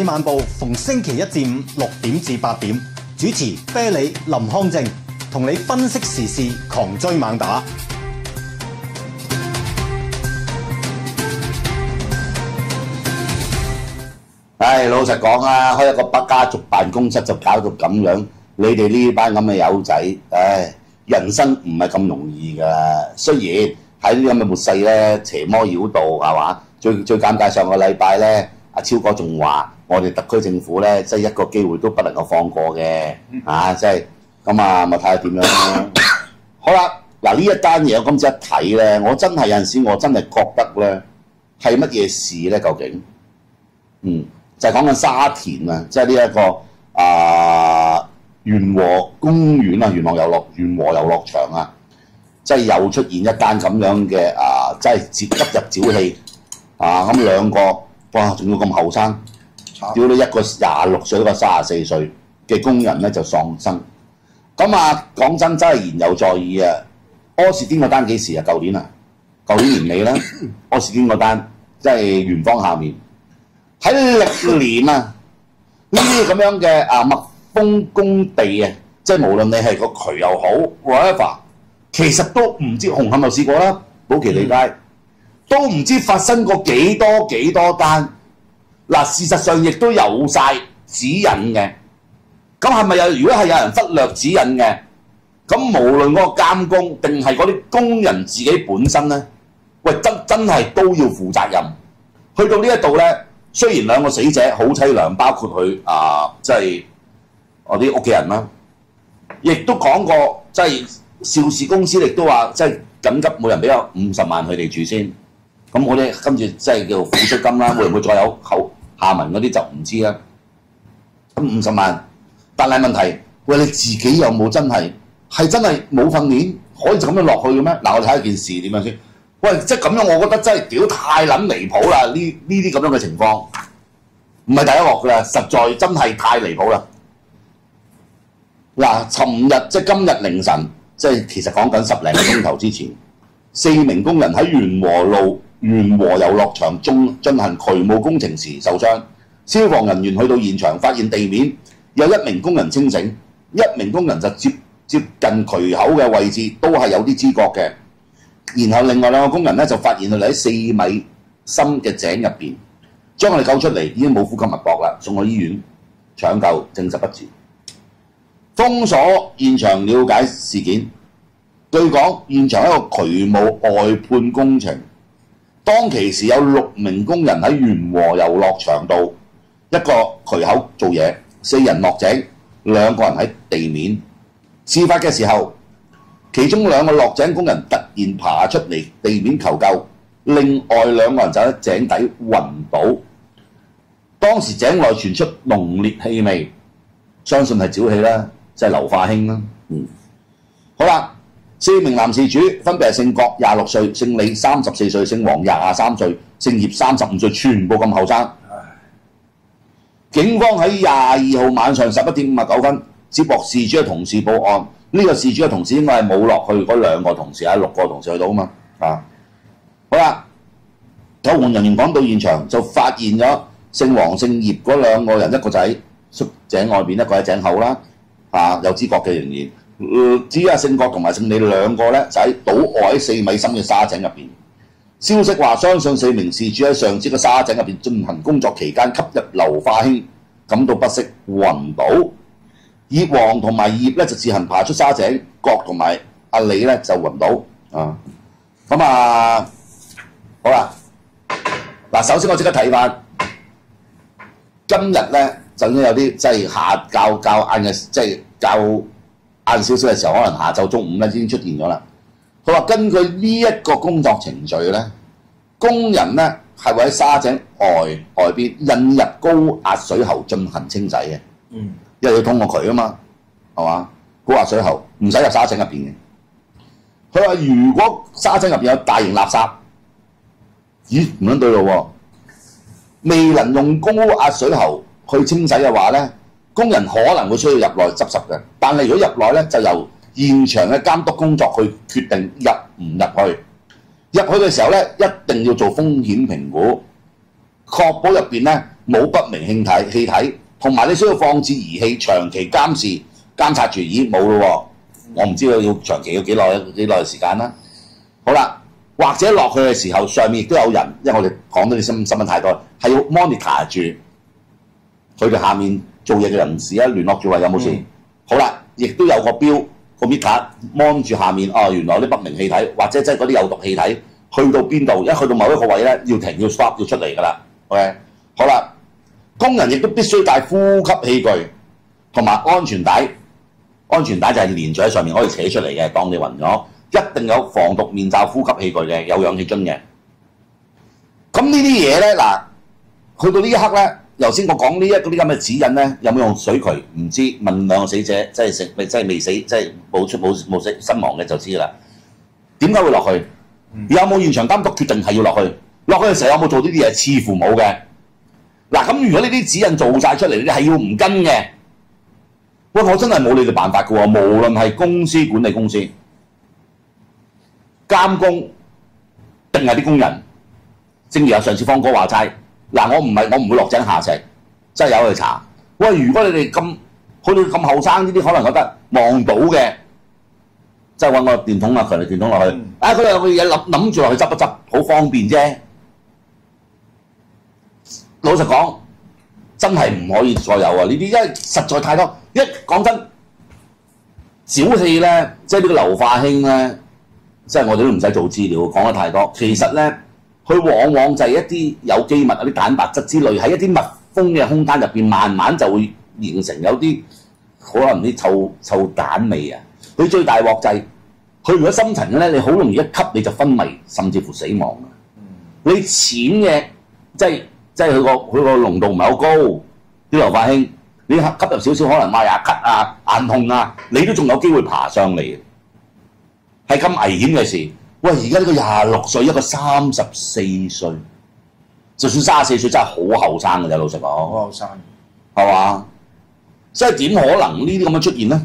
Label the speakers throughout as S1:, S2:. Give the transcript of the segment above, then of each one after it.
S1: 漫步逢星期一至五6點至8點，主持啤梨、林康正，同你分析時事，狂追猛打。
S2: 老實講啊，開一個北家族辦公室就搞到咁樣，你哋呢班咁嘅友仔，人生唔係咁容易㗎。雖然喺呢啲咁嘅末世咧，邪魔妖道係嘛？最尷尬，上個禮拜咧，阿超哥仲話我哋特區政府咧，即係一個機會都不能夠放過嘅，即係咁啊，咪睇下點樣啦。好啦，嗱呢一單嘢我今次一睇咧，我真係有陣時我真係覺得咧係乜嘢事咧？究竟就係講緊沙田啊，即係呢一個元和公園啊，元和遊樂場啊，即係又出現一單咁樣嘅即係急入沼氣咁兩個哇，仲要咁後生，屌你一個26歲，一個34歲嘅工人咧就喪生。咁講真係言猶在耳啊！柯士甸嗰單幾時啊？舊年年尾啦，柯士甸嗰單即係元芳下面。喺歷年啊，呢啲咁樣嘅蜜蜂工地啊，即係無論你係個渠又好 whatever， 其實都唔知紅磡又試過啦，寶其利街都唔知發生過幾多單。嗱，事實上亦都有晒指引嘅。咁係咪如果係有人忽略指引嘅，咁無論嗰個監工定係嗰啲工人自己本身咧，喂真係都要負責任。去到呢一度咧。雖然兩個死者好凄涼，包括佢即係我啲屋企人啦，亦都講過，即係邵氏公司亦都話，即係緊急每人俾咗50萬佢哋住先。咁我哋跟住即係叫撫恤金啦，會唔會再有下文嗰啲就唔知啦。咁50萬，但係問題，喂你自己有冇真係冇訓練，可以就咁樣落去嘅咩？嗱，我睇下件事點樣先。喂，即係咁樣，我覺得真係屌太撚離譜啦！呢啲咁樣嘅情況，唔係第一鑊㗎啦，實在真係太離譜啦！嗱，尋日即係今日凌晨，即係其實講緊10零個鐘頭之前，4名工人喺元和遊樂場中進行渠務工程時受傷，消防人員去到現場，發現地面有1名工人清醒，1名工人就接近渠口嘅位置都係有啲知覺嘅。然後另外2個工人咧就發現佢哋喺4米深嘅井入邊，將佢哋救出嚟，已經冇呼吸脈搏啦，送去醫院搶救，證實不治。封鎖現場了解事件，據講現場係一個渠務外判工程，當其時有6名工人喺元和遊樂場度一個渠口做嘢，4人落井，2個人喺地面。事發嘅時候，其中2個落井工人突然爬出嚟地面求救，另外2個人就喺井底暈倒。當時井內傳出濃烈氣味，相信係沼氣啦，即係硫化氫啦。好啦，4名男事主分別係姓郭26歲、姓李34歲、姓黃23歲、姓葉35歲，全部咁後生。警方喺22號晚上11點59分接獲事主嘅同事報案。呢個事主嘅同事應該係冇落去嗰2個同事，6個同事去到啊嘛。好啦，救援人員趕到現場就發現咗姓黃姓葉嗰2個人，一個就喺縮井外邊，一個喺井口啦。有知覺嘅仍然。至於姓郭同埋姓李2個咧，就喺島外4米深嘅沙井入邊。消息話，相信4名事主喺上次嘅沙井入邊進行工作期間吸入硫化氫，感到不適暈倒。葉黃同埋葉咧就自行爬出沙井，郭同埋阿李咧就暈倒。好啦，嗱，首先我即刻睇翻今日咧，就已經有啲即係較晏嘅，即係較晏少少嘅時候，可能下晝中午咧已經出現咗啦。佢話根據呢一個工作程序咧，工人咧係會喺沙井外邊引入高壓水喉進行清洗嘅。因為要通過渠啊嘛，係嘛？高壓水喉唔使入沙井入邊嘅。佢話如果沙井入邊有大型垃圾，咦唔撚對路喎，未能用高壓水喉去清洗嘅話咧，工人可能會需要入內執拾嘅。但係如果入內咧，就由現場嘅監督工作去決定入唔入去。入去嘅時候咧，一定要做風險評估，確保入邊咧冇不明氣體，同埋你需要放置儀器長期監察住，咦冇咯喎，我唔知道要長期要幾耐時間啦。好啦，或者落去嘅時候，上面亦都有人，因為我哋講到啲新聞太多，係要 monitor 住佢哋下面做嘢嘅人士聯絡住話有冇事。好啦，亦都有個標個 meter mon 住下面，原來啲不明氣體或者即係嗰啲有毒氣體去到邊度，一去到某一個位咧要停要 stop 要出嚟㗎啦。OK， 好啦，工人亦都必須帶呼吸器具同埋安全帶。安全帶就係連住喺上面可以扯出嚟嘅，當你暈咗，一定有防毒面罩、呼吸器具嘅，有氧氣樽嘅。咁呢啲嘢咧，嗱，去到呢一刻咧，頭先我講呢啲咁嘅指引咧，有冇用水渠唔知？問兩個死者，即係未死，即係冇死身亡嘅就知啦。點解會落去？有冇現場監督決定係要落去？落去嘅時候有冇做呢啲嘢？似乎冇嘅。嗱，咁如果呢啲指引做晒出嚟，你係要唔跟嘅。喂，我真係冇你哋辦法嘅喎，無論係公司管理公司、監工定係啲工人，正如上次方哥話齋，嗱，我唔會落井下石，真係有去查。喂，如果你哋佢哋咁後生，呢啲可能覺得望到嘅，即係揾個電筒啊，強力電筒落去，佢有個嘢諗住落去執一執，好方便啫。老實講，真係唔可以再有啊！呢啲因為實在太多。講真，沼氣咧，即係呢個硫化氫咧，即係我哋都唔使做資料，講得太多。其實咧，佢往往就係一啲有機物、有啲蛋白質之類，喺一啲密封嘅空間入邊，慢慢就會形成有啲可能啲臭蛋味啊！佢最大鑊就係，佢如果深層嘅咧，你好容易一吸你就昏迷，甚至乎死亡啊！你淺嘅，即係佢個濃度唔係好高，啲硫化氫。你吸入少少，可能牙咳啊、眼痛啊，你都仲有機會爬上嚟，係咁危險嘅事。喂，而家呢個26歲，一個34歲，就算34歲真係好後生嘅啫，老實講。好後生，係嘛？即係點可能呢啲咁樣出現咧？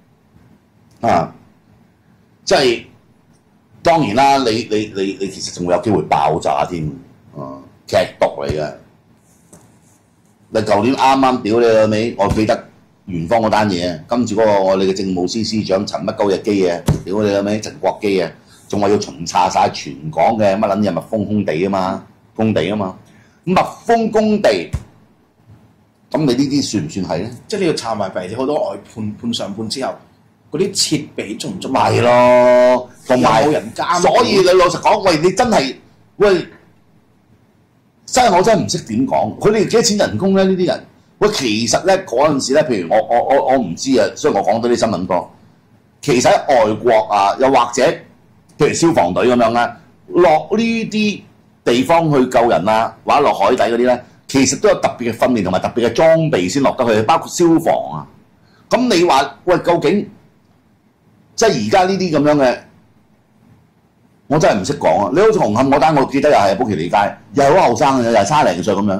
S2: 即係當然啦，你其實仲會有機會爆炸添，劇毒嚟嘅。你舊年啱啱屌你老味，我記得元芳嗰單嘢，跟住嗰個我哋嘅政務司司長陳乜鳩日基啊，屌你老味陳國基啊，仲話要巡查晒全港嘅乜撚嘢密封工地啊嘛，密封工地，咁你呢啲算唔算係咧？
S3: 即係你要查埋譬如好多外判上判之後，嗰啲設備足唔足？
S2: 咪咯，同埋
S3: 有冇人監？
S2: 所以你老實講，喂，你真係喂。我真係唔識點講，佢哋幾多錢人工咧？呢啲人，喂，其實咧嗰陣時咧，譬如我唔知啊，所以我講到啲新聞多。其實喺外國啊，又或者譬如消防隊咁樣啦，落呢啲地方去救人啊，或者落海底嗰啲咧，其實都有特別嘅訓練同埋特別嘅裝備先落得去，包括消防啊。咁你話喂，究竟即係而家呢啲咁樣嘅？我真係唔識講啊！你好似紅磡嗰單，我記得又係寶其利街，又係好後生嘅，又係30零歲咁樣。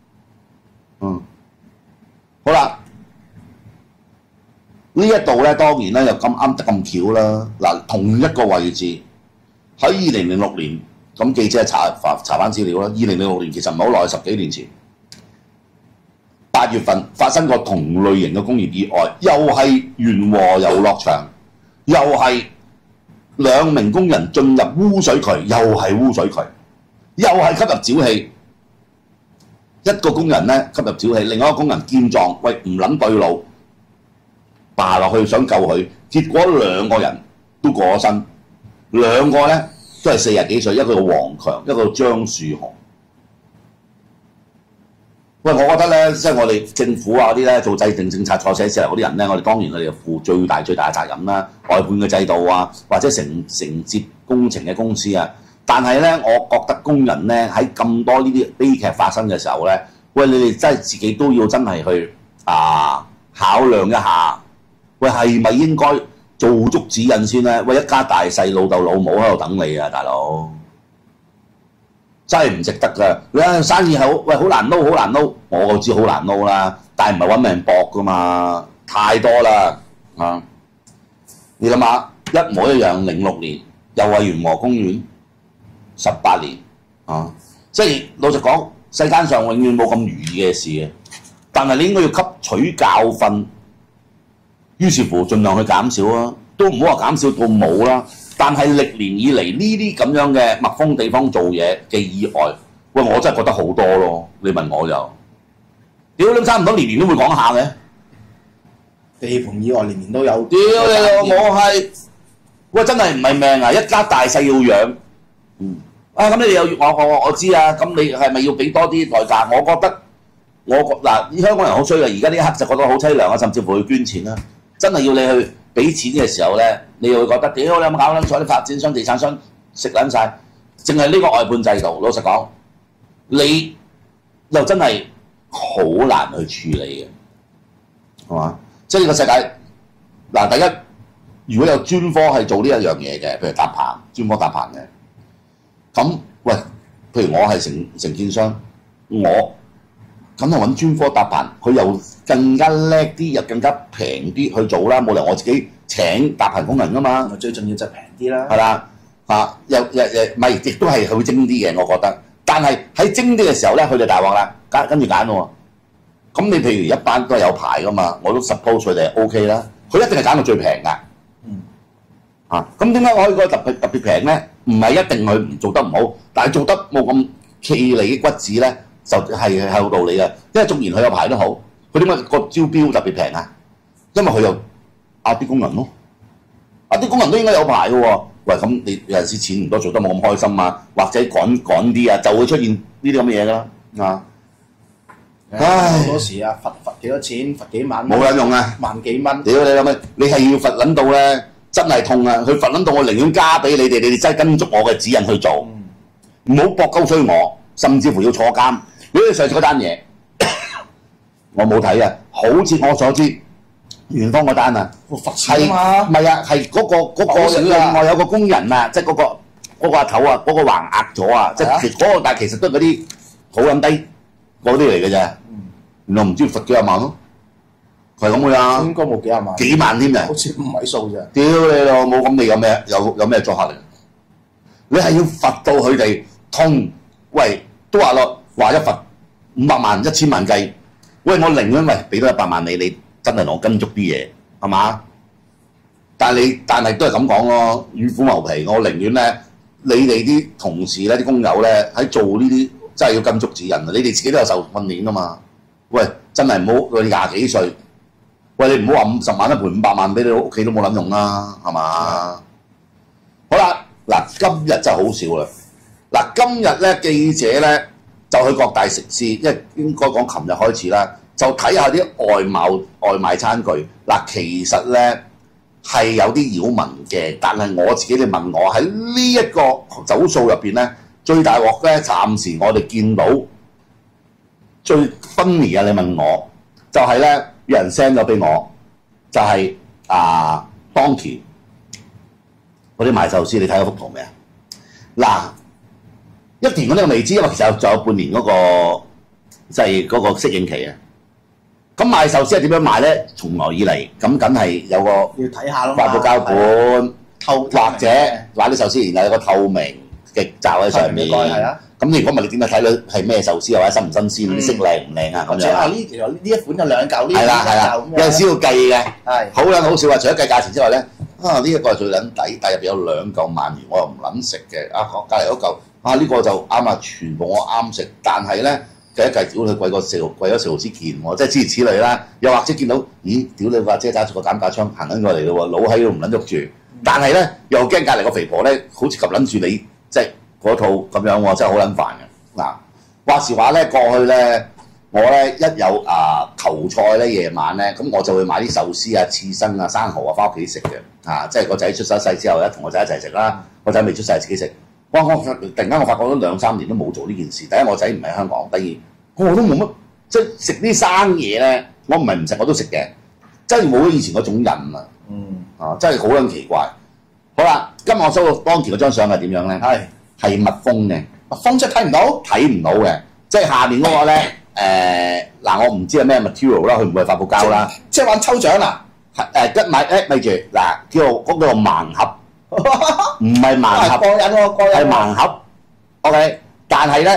S2: 好啦，呢一度咧當然咧又咁啱得咁巧啦。嗱，同一個位置喺2006年，咁記者查翻資料啦。2006年其實唔係好耐，10幾年前8月份發生過同類型嘅工業意外，又係元和遊樂場，又係。2名工人進入污水渠，又係污水渠，又係吸入沼氣。一個工人咧吸入沼氣，另外一個工人見狀，喂唔撚對路，爬落去想救佢，結果2個人都過咗身，2個咧都係40幾歲，一個黃強，一個張樹雄。喂，我覺得咧，即係我哋政府啊嗰啲咧做制定政策、寫事嗰啲人咧，我哋當然我哋要負最大嘅責任啦。外判嘅制度啊，或者承接工程嘅公司啊，但係咧，我覺得工人咧喺咁多呢啲悲劇發生嘅時候咧，喂，你哋真係自己都要真係去考量一下，喂，係咪應該做足指引先咧？喂，一家大細老豆老母喺度等你啊，大佬！真係唔值得㗎！你睇生意好，喂，好難撈，好難撈，我就知好難撈啦。但係唔係揾命搏㗎嘛，太多啦啊！你諗下，一模一樣，06年又係元和公園18年啊！即係老實講， 世間上永遠冇咁如意嘅事嘅，但係你應該要吸取教訓，於是乎盡量去減少啊，都唔好話減少到冇啦。但係歷年以嚟呢啲咁樣嘅密封地方做嘢嘅意外，喂，我真係覺得好多咯。你問我就，屌你差唔多年年都會講下嘅。
S3: 地盤意外年年都有。
S2: 屌你老母係，喂真係唔係命啊！一家大細要養，咁你有我知啊，咁你係咪要俾多啲代價？我覺得嗱，香港人好衰啊！而家呢一刻就覺得好凄涼啊，甚至乎去捐錢啦。真係要你去俾錢嘅時候咧，你又會覺得屌你有冇搞撚錯？啲發展商、地產商食撚晒，淨係呢個外判制度。老實講，你又真係好難去處理嘅，係嘛？即係呢個世界嗱，第一，如果有專科係做呢一樣嘢嘅，譬如搭棚，專科搭棚嘅，咁喂，譬如我係承建商，我梗係揾專科搭棚，佢又更加叻啲，又更加平啲去做啦，冇理由我自己請搭棚工人噶嘛。
S3: 最重要就係平啲啦。
S2: 係啦，又唔係，亦都係會精啲嘅，我覺得。但係喺精啲嘅時候咧，佢哋大鑊啦，跟住揀喎。咁你譬如一班都係有牌噶嘛，我都 suppose 佢哋係 OK 啦。佢一定係揀到最平㗎。咁點解我可以覺得特別平咧？唔係一定佢唔做得唔好，但係做得冇咁企理骨子咧，就係有道理嘅。因為縱然佢有牌都好，佢點解個招標特別平啊？因為佢有壓啲工人咯，壓啲工人都應該有牌嘅喎。喂，咁你有陣時錢唔多，做得冇咁開心啊，或者趕啲啊，就會出現呢啲咁嘅嘢㗎啦。
S3: 唉，好多時啊，罰幾多錢，罰幾萬，
S2: 冇撚用啊，
S3: 萬幾蚊。
S2: 屌你老味，你係要罰撚到咧，真係痛啊！佢罰撚到我寧願加俾你哋，你哋真係跟足我嘅指引去做，唔好搏鳩衰我，甚至乎要坐監。你上次嗰單嘢，我冇睇啊，好似我所知，元芳嗰單啊，
S3: 罰錢啊嘛，
S2: 唔係啊，係嗰個另外有個工人啊，即係嗰個阿頭啊，嗰個橫壓咗啊，即係嗰個，但係其實都係嗰啲好撚低嗰啲嚟嘅啫。原來唔知罰幾廿萬咯，係咁嘅呀。
S3: 應該冇幾廿萬，
S2: 幾萬添啊！
S3: 好似5位數啫。
S2: 屌你老母，咁你有咩阻嚇力？你係要罰到佢哋痛，喂，都話咯，話一罰500萬、1000萬計，喂，我寧願俾多100萬你真係同我跟足啲嘢，係嘛？但係都係咁講咯，與虎謀皮，我寧願咧，你哋啲同事咧、啲工友咧喺做呢啲真係要跟足指引啊！你哋自己都有受訓練啊嘛。喂，真係唔好，你20幾歲，喂，你唔好話50萬一賠500萬俾你屋企都冇撚用啦，係嘛？好啦，嗱，今日真係好少啦。嗱，今日咧記者咧就去各大食肆，因為應該講琴日開始啦，就睇下啲外賣餐具。嗱，其實咧係有啲擾民嘅，但係我自己你問我喺呢一個走數入邊咧，最大鑊咧，暫時我哋見到。最 funny 啊！你問我就係咧，有人 send 咗俾我，就係當田嗰啲賣壽司，你睇嗰幅圖未啊？嗱，一田嗰啲我未知，因為其實仲有半年嗰個即係嗰個適應期啊。咁賣壽司係點樣賣咧？從來以嚟咁梗係有個
S3: 要睇下咯，
S2: 發泡膠盤，
S3: 或
S2: 者買啲壽司，然後有個透明嘅罩喺上面。
S3: 係啊。咁
S2: 你如果問你點解睇到係咩壽司或者新唔新鮮，色靚唔靚啊咁樣？
S3: 即係原來呢一款有2嚿，呢
S2: 係啦，有陣時要計嘅，
S3: 係
S2: 好撚好笑啊！除咗計價錢之外咧，呢一個係最撚抵，但係入邊有2嚿鰻魚，我又唔撚食嘅。隔離嗰嚿呢個就啱啊，全部我啱食，但係咧計一計，屌佢貴咗4毫子件喎，即係諸如此類啦。又或者見到，咦，屌你個姐揸住個減價槍行緊過嚟咯喎，老閪都唔撚喐住，但係咧又驚隔離個肥婆咧，好似及撚住你，即係。嗰套咁樣喎，真係好撚煩嘅。嗱，話時話咧，過去咧，我咧一有球賽咧，夜晚咧，咁我就會買啲壽司啊、刺身啊、生蠔啊，翻屋企食嘅。即係個仔出咗世之後咧，同個仔一齊食啦。個仔未出世自己食。哇！我突然間我發覺咗2-3年都冇做呢件事。第一，我仔唔喺香港；第二，我都冇乜即係食啲生嘢咧。我唔係唔食，我都食嘅。真係冇咗以前嗰種癮啊！真係好撚奇怪。好啦，今日我收到當期嗰張相係點樣咧？係密封嘅，
S3: 密封即係睇唔到，
S2: 睇唔到嘅，即係下面嗰個咧我唔知係咩 material 啦，佢唔會係發泡膠啦。
S3: 即係玩抽獎啦，
S2: 咪住嗱，嗰個盲盒，唔係盲盒，
S3: 過癮喎，
S2: 係盲盒。OK，但係咧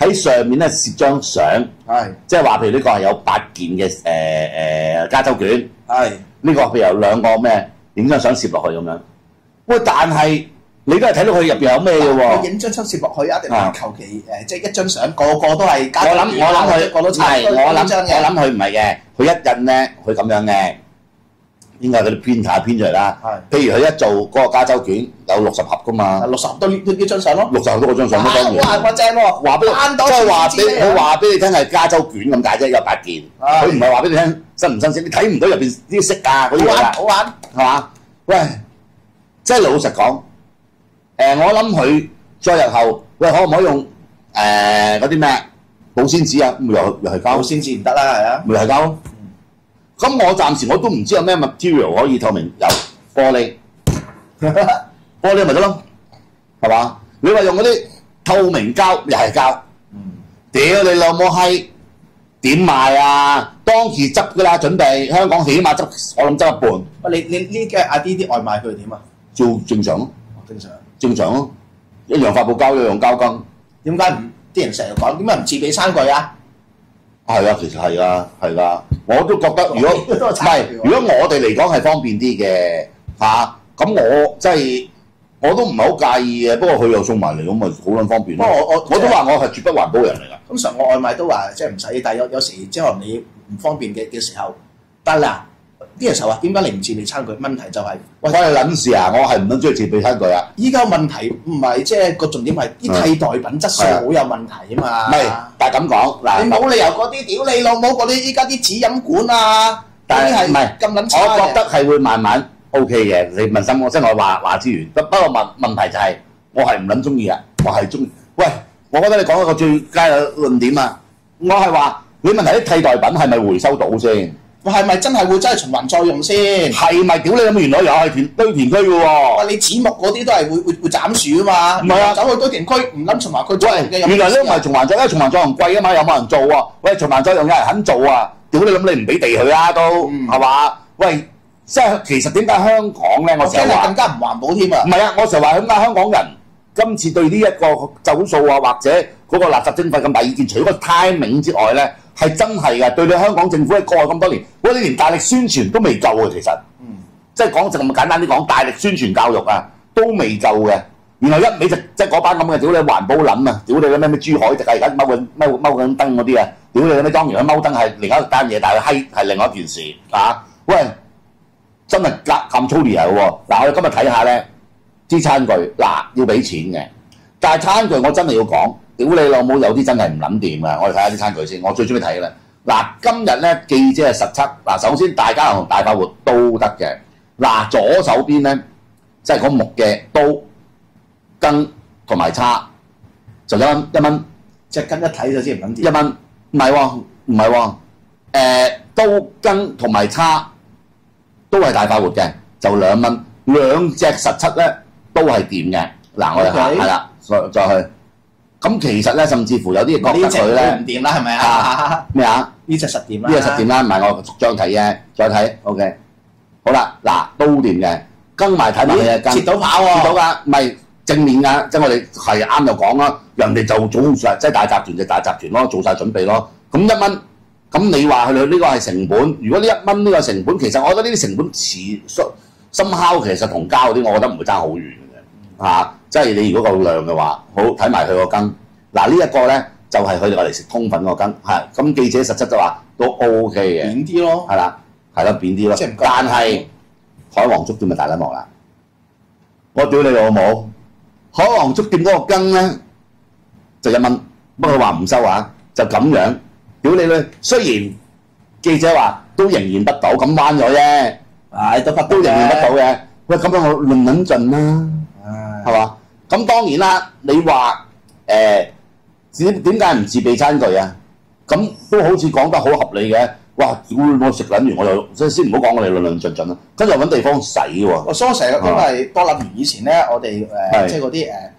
S2: 喺上面咧攝張相，
S3: 係
S2: 即係話譬如呢個係有8件嘅加州卷，
S3: 係
S2: 呢個譬如有2個咩影張相攝落去咁樣。喂，但係你都係睇到佢入邊有咩嘅喎？
S3: 佢影張相攝落去，一定係求其即係一張相，個個都係加州卷
S2: 我諗佢
S3: 個都差
S2: 係我諗佢唔係嘅，佢一印咧佢咁樣嘅，應該係佢哋編出嚟啦。
S3: 係，
S2: 譬如佢一做嗰個加州卷有60盒噶嘛
S3: 60都呢張相咯。
S2: ，60盒都嗰張相都當然。
S3: 哇！正喎，
S2: 話俾
S3: 攤到
S2: 即係話俾
S3: 佢
S2: 話俾你聽係加州卷咁解啫，有8件。佢唔係話俾你聽新唔新鮮，你睇唔到入邊啲色啊嗰啲嘢㗎，
S3: 好玩，
S2: 係嘛？喂，即係老實講，我諗佢再日後，喂可唔可以用嗰啲咩保鮮紙啊？又係膠，
S3: 先至唔得啦，係啊。
S2: 咪係膠咯。咁我暫時我都唔知有咩 material 可以透明，有玻璃，玻璃咪得咯，係嘛？你話用嗰啲透明膠又係膠，屌你老母閪，點賣啊？當期執㗎啦，準備香港起碼執，我諗執一半。
S3: 喂，你呢嘅阿啲外賣佢哋點啊？
S2: 照正常咯，
S3: 正常。
S2: 正常咯，一樣發泡膠，一樣膠羹。
S3: 點解唔啲人成日講點解唔自備餐具啊？
S2: 係啊，其實係啊，係㗎。我都覺得，如果唔係，如果我哋嚟講係方便啲嘅嚇，咁我即係我都唔係好介意嘅。不過佢又送埋嚟，咁咪好撚方便咯。
S3: 不過我
S2: 都話我係絕不環保人嚟㗎。
S3: 通常我外賣都話即係唔使，但係有時即係可能你唔方便嘅時候，但係嗱啲人就話點解你唔自備餐具？問題就係
S2: 我係撚事啊！我係唔撚中意自備餐具啊！
S3: 依家問題唔係即係個重點係啲替代品質素好有問題啊嘛。
S2: 唔係，但係咁講嗱，
S3: 你冇理由嗰啲屌你老母嗰啲依家啲紙飲管啊，
S2: 但係唔係
S3: 咁撚差嘅。
S2: 我覺得係會慢慢 OK 嘅。你問心我即係我話之餘，不過問題就係我係唔撚中意啊！我係中意。喂，我覺得你講一個最佳嘅論點啊！我係話你問題啲替代品係咪回收到先？
S3: 係咪真係會真係循環再用先？
S2: 係咪屌你咁？原來又係堆填區嘅喎。
S3: 喂，你紙木嗰啲都係會斬樹啊嘛。
S2: 唔係啊，
S3: 走去堆填區唔諗循環佢再用嘅。
S2: 原來呢個唔係循環再用，因為循環再用貴啊嘛，有冇人做啊？喂，循環再用有人肯做啊？屌你諗你唔俾地佢啊都係嘛？喂，即係其實點解香港咧？我成日話
S3: 更加唔環保添啊！
S2: 唔係啊，我成日話點解香港人今次對呢一個走數啊，或者嗰個垃圾徵費咁大意見，除咗個 timing 之外咧？係真係嘅，對你香港政府喺過去咁多年，我哋連大力宣傳都未夠嘅，其實，即係講就咁簡單啲講，大力宣傳教育啊，都未夠嘅。原來一味就即係嗰班咁嘅，屌你環保撚啊，屌你嗰咩珠海迪啊，而家踎緊燈嗰啲啊，屌你嗰啲當然佢踎燈係另一單嘢，但係閪係另外一件事啊！喂，真係咁粗劣喎！嗱，我哋今日睇下咧啲餐具，嗱要俾錢嘅，但係餐具我真係要講。屌你老母，有啲真係唔撚掂啊！我哋睇下啲餐具先，我最中意睇嘅啦。嗱，今日咧記者係實測。嗱，首先大家同大快活都得嘅。嗱，左手邊咧即係嗰木嘅刀、羹同埋叉，就1蚊。
S3: 即係跟一睇就知唔撚掂。
S2: 1蚊，唔係喎，唔係喎。刀、羹同埋叉都係大快活嘅，就2蚊。兩隻實測咧都係掂嘅。嗱，我哋下係啦，再去。咁其實咧，甚至乎有啲嘢覺得佢咧
S3: 唔掂啦，係咪啊？
S2: 咩啊？
S3: 呢隻實掂啦，
S2: 呢隻實掂啦，唔係我逐張睇嘅，再睇 OK。好啦，嗱都掂嘅，跟埋睇埋佢嘅跟，
S3: 切到跑喎，
S2: 切到㗎，唔係正面㗎，即係我哋係啱就講啦。人哋就做晒，即係大集團就大集團咯，做晒準備咯。咁1蚊，咁你話佢呢個係成本？如果呢1蚊呢個成本，其實我覺得呢啲成本深烤其實同膠嗰啲，我覺得唔會爭好遠嘅嚇。即係你如果夠量嘅話，好睇埋佢個羹。嗱呢一個咧就係佢哋嚟食通粉個羹，係咁記者實質就話都 OK 嘅，
S3: 扁啲咯，
S2: 係啦，係咯扁啲咯。但係海皇粥店咪大撚鑊啦！我屌你老母，海皇粥店嗰個羹咧就1蚊，不過佢話唔收啊，就咁樣屌你咧。雖然記者話都仍然得到，咁彎咗啫，
S3: 係
S2: 都仍然得到嘅。喂，咁樣我論撚盡啦，係嘛？咁當然啦，你話點解唔自備餐具啊？咁都好似講得好合理嘅。哇！我食撚完我就即係先唔好講我哋論盡啦，跟住揾地方洗喎。
S3: 所以我成日都係多諗完以前咧，我哋即係嗰啲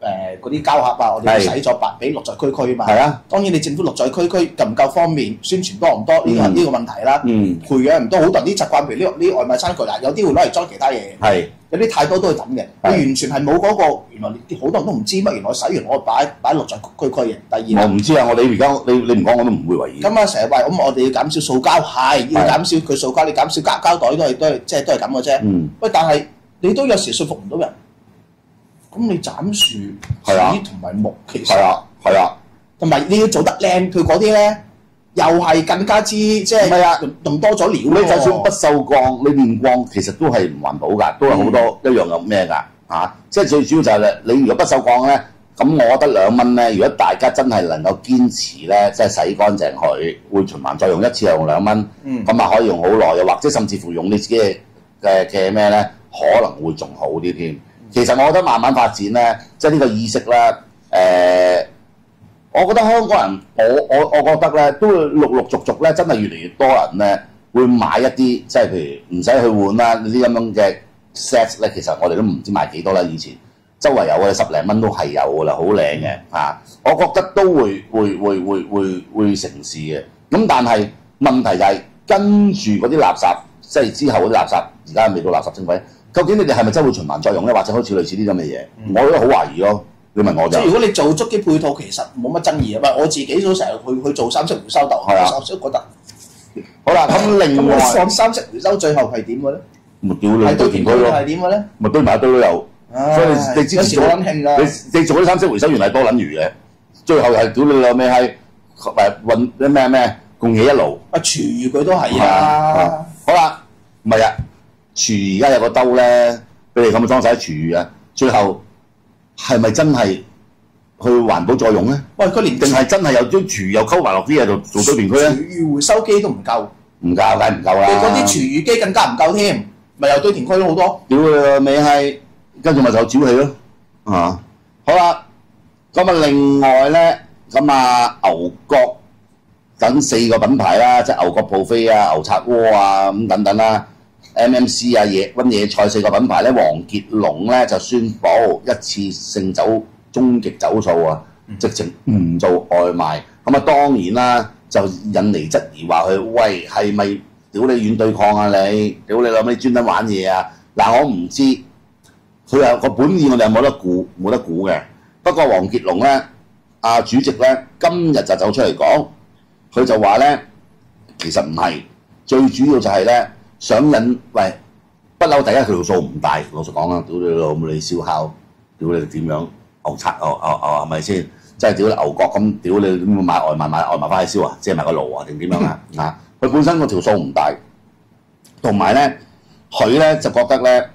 S3: 嗰啲膠盒啊，我哋洗咗白俾綠在區區啊嘛。
S2: 係啊，
S3: 當然你政府綠在區區夠唔夠方便，宣傳多唔多呢個呢個問題啦。培養唔多，好多人啲習慣，譬如呢啲外賣餐具嗱，有啲會攞嚟裝其他嘢。係。有啲太多都係咁嘅，你完全係冇嗰個原來好多人都唔知乜，原來洗完我擺落在區區嘅。第二，
S2: 我唔知啊，我哋而家你唔講我都唔會為意。
S3: 咁啊，成日話咁我哋要減少塑膠，係要減少佢塑膠，你減少膠袋都係即係都係咁嘅啫。喂，但係你都有時說服唔到人，咁你斬樹、紙同埋木其實係啊，同埋你要做得靚，佢嗰啲咧。又係更加之即係用多咗料。你就算不鏽鋼，你煉鋼其實都係唔環保㗎，都係好多一樣有咩㗎嚇。即係最主要就係你如果不鏽鋼咧，咁我覺得2蚊咧，如果大家真係能夠堅持咧，即係洗乾淨佢，會循環再用一次又用2蚊，咁啊可以用好耐，又或者甚至乎用你自己嘅咩咧，可能會仲好啲添。其實我覺得慢慢發展咧，即係呢個意識咧，我覺得香港人，我覺得咧，都會陸續咧，真係越嚟越多人咧，會買一啲即係譬如唔使去換啦，呢啲咁樣嘅 set 咧，其實我哋都唔知賣幾多啦。以前周圍有嘅10零蚊都係有㗎啦，好靚嘅嚇。我覺得都會成事嘅。咁但係問題就係跟住嗰啲垃圾，即係之後嗰啲垃圾，而家未到垃圾徵費，究竟你哋係咪真係會循環再用咧，或者好似類似啲咁嘅嘢？我都好懷疑咯。你問我就，即係如果你做足啲配套，其實冇乜爭議啊！唔係我自己都成日去做三色回收豆，我覺得好啦。咁另外放三色回收最後係點嘅咧？咪屌你堆填區咯，係點嘅咧？咪堆埋一堆都有，所以你之前做撚興㗎。你做啲三色回收原來多撚餘嘅，最後係屌你老味係運啲咩共起一爐。啊廚餘佢都係啊。好啦，唔係啊，廚餘而家有個兜咧，俾你咁樣裝晒啲廚餘啊，最後。係咪真係去環保再用咧？喂，佢連定係真係有啲廚餘又溝埋落啲嘢度做堆填區咧？廚餘回收機都唔夠，唔夠梗係唔夠啦！嗰啲廚餘機更加唔夠添，咪又堆填區都好多。屌你個尾係，跟住咪就沼氣咯，啊！好啦，咁啊另外咧，咁啊牛角等4個品牌啦，即係牛角 buffet 啊、牛拆鍋啊咁等等啦。MMC 啊、溫野菜4個品牌咧，黃傑龍咧就宣布一次性終極走數啊，直情唔做外賣。咁啊當然啦，就引嚟質疑話佢喂係咪屌你軟對抗啊你？屌你諗你專登玩嘢啊！嗱我唔知佢有個本意，我哋係冇得估嘅。不過黃傑龍咧，主席咧今日就走出嚟講，佢就話咧其實唔係，最主要就係咧。想引喂，不嬲第一條數唔大，老實講啦，屌你老母你燒烤，屌你點樣牛拆牛係咪先？即係屌你牛角咁，屌你點會買外賣翻去燒啊？即係買個爐啊定點樣啊？佢本身個條數唔大，同埋咧佢咧就覺得咧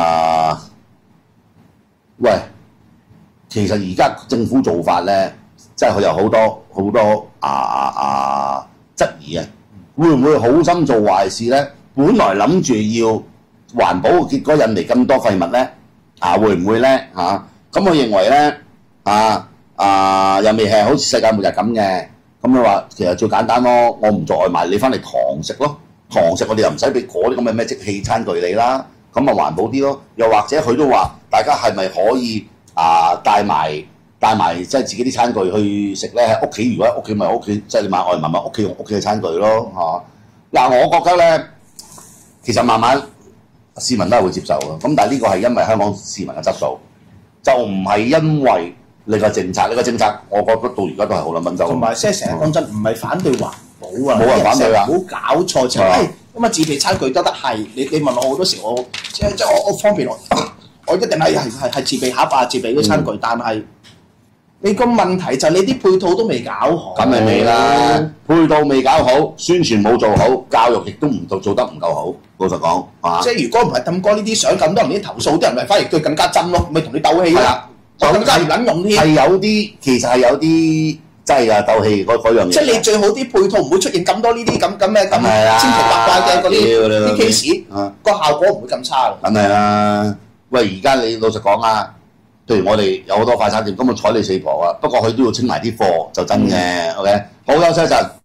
S3: 喂，其實而家政府做法咧，即係佢有好多質疑啊，會唔會好心做壞事咧？本來諗住要環保，結果引嚟咁多廢物咧，會唔會咧咁我認為咧又未係好似世界末日咁嘅。咁你話其實最簡單咯，我唔做外賣，你翻嚟堂食咯，堂食我哋又唔使俾嗰啲咁嘅咩即棄餐具你啦，咁啊環保啲咯。又或者佢都話，大家係咪可以帶埋即係自己啲餐具去食咧？喺屋企，如果喺屋企咪屋企，即係你買外賣咪屋企用屋企嘅餐具咯嗱，我覺得咧。其實慢慢市民都係會接受嘅，咁但係呢個係因為香港市民嘅質素，就唔係因為你個政策。你個政策，我覺得到而家都係好撚蚊周。同埋即係成日講真，唔係反對環保啊，冇人反對啊，唔好搞錯就係咁啊！自備餐具得係你問我好多時，我即係我方便我一定係自備盒啊，自備啲餐具，但係。你個問題就係你啲配套都未搞好，咁咪未啦？配套未搞好，宣傳冇做好，教育亦都唔做得唔夠好。老實講，即係如果唔係咁多呢啲相，咁多人啲投訴，啲人咪反而對更加真咯，咪同你鬥氣啦，更加唔撚用添。係有啲，其實係有啲真係鬥氣嗰樣嘢。即係你最好啲配套唔會出現咁多呢啲咁嘅千奇百怪嘅嗰啲 case，個效果唔會咁差。梗係啦，喂！而家你老實講啊。譬如我哋有好多快餐店，根本睬你四婆啊！不過佢都要清埋啲貨，就真嘅。OK，好休息一陣。